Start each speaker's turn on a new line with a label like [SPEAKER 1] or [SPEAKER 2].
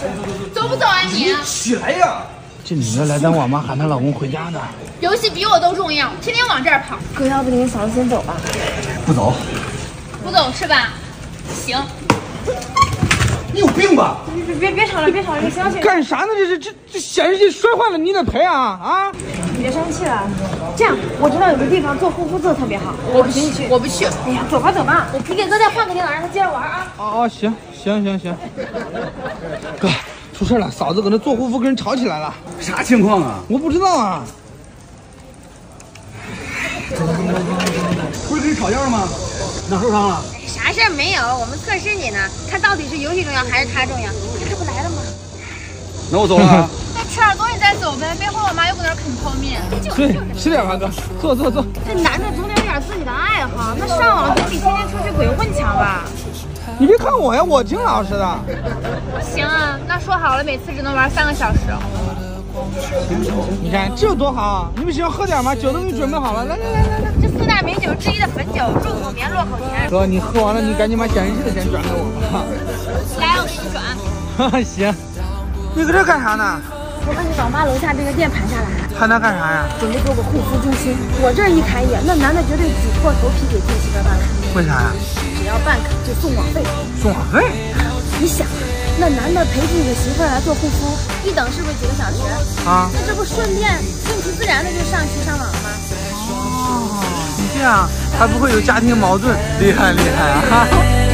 [SPEAKER 1] 吃。走不走啊你？
[SPEAKER 2] 起来呀！这女的来咱网吧喊她老公回家呢。
[SPEAKER 1] 游戏比我都重要，天天往这儿跑。
[SPEAKER 3] 哥，要不你跟嫂子先走吧。
[SPEAKER 2] 不走。
[SPEAKER 1] 不走是吧？行。
[SPEAKER 2] 你有病吧？
[SPEAKER 3] 别吵了，别吵了，你相信。
[SPEAKER 2] 干啥呢？这显示器摔坏了，你得赔啊！
[SPEAKER 3] 别生气了。这样，我知道有个地方做护肤做的特别好，我陪你去。
[SPEAKER 1] 我不去。
[SPEAKER 3] 哎呀，走吧，你给哥再换个电脑，让他接着玩啊。
[SPEAKER 2] 哦，行。哥，出事了，嫂子搁那做护肤跟人吵起来了。啥情况啊？我不知道啊。不是跟人吵架了吗？哪受伤了？
[SPEAKER 4] 啥事儿没有，我们测试你呢，看到底是游戏重要还是他重要。他这不来了吗？
[SPEAKER 2] 那我走了啊。
[SPEAKER 1] 那吃点东西再走呗，别和我妈又搁那啃泡面。
[SPEAKER 2] 对，吃点吧，哥，坐。
[SPEAKER 3] 这男的总得有点自己的爱好，那上网总比天天出去鬼混强吧？
[SPEAKER 2] 你别看我呀，我挺老实的。
[SPEAKER 1] 行啊，那说好了，每次只能玩3个小时。
[SPEAKER 2] 行，你看这有多好！你们喜欢喝点吗？酒都给你准备好了，来。
[SPEAKER 4] 这4大名酒之一的汾酒，入口绵，落口甜。
[SPEAKER 2] 哥，你喝完了，你赶紧把显示器的钱转给我吧。
[SPEAKER 1] 来，我给你转。
[SPEAKER 2] 行。你搁这干啥呢？
[SPEAKER 3] 我把你网吧楼下这个店盘下来了。
[SPEAKER 2] 盘它干啥呀？
[SPEAKER 3] 准备做个护肤中心。我这儿一开业，那男的绝对挤破头皮给自己媳妇办卡。
[SPEAKER 2] 为啥呀？
[SPEAKER 3] 只要办卡就送网费。
[SPEAKER 2] 送网费？
[SPEAKER 3] 你想，那男的陪自己的媳妇儿来做护肤，一等是不是几个小时？
[SPEAKER 2] 啊，
[SPEAKER 3] 那这不顺便顺其自然的就上戏上网了吗？
[SPEAKER 2] 哦，你这样还不会有家庭矛盾，厉害啊！